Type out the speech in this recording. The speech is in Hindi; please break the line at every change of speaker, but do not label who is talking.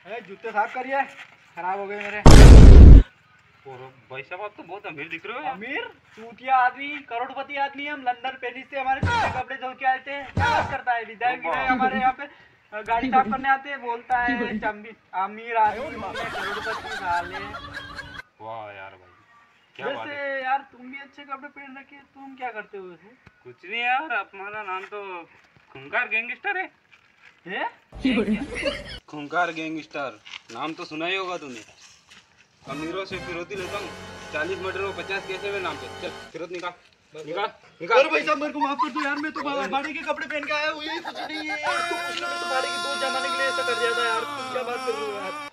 जूते साफ करिए, खराब हो गए मेरे।
और भाई साहब आप तो बहुत अमीर दिख रहे हो यार।
अमीर चूतिया आदमी, करोड़पति आदमी। हम लंदन पेरिस से हमारे जूते कपड़े धो के आए थे। क्या बात करता है? विधायक विधायक हमारे यहाँ पे गाड़ी साफ करने आते हैं, बोलता है चंबी अमीर आदमी, करोड़पति साले।
वाह यार भाई, क्या बात
वैसे
है।
यार तुम भी अच्छे कपड़े पहन रखे, तुम क्या करते हो वैसे?
कुछ नहीं यार, हमारा नाम तो खूंखार गैंगस्टर है।
हैं?
खूंखार गैंगस्टर नाम तो सुना ही होगा तूने। अमीरों से फिरौती लेता हूँ, 40 मर्डर और 50 केस है मेरे नाम पे। चल फिरौत निकाल निकाल निकाल।
अरे भाई साहब मेरे को माफ कर दो यार, मैं तो भाड़े के कपड़े पहन के आया हूँ, ये कुछ नहीं है यार। तुम तो भाड़े की 2 जमाने के लिए ऐसा कर दिया था यार, तुम क्या बात कर रहे हो यार?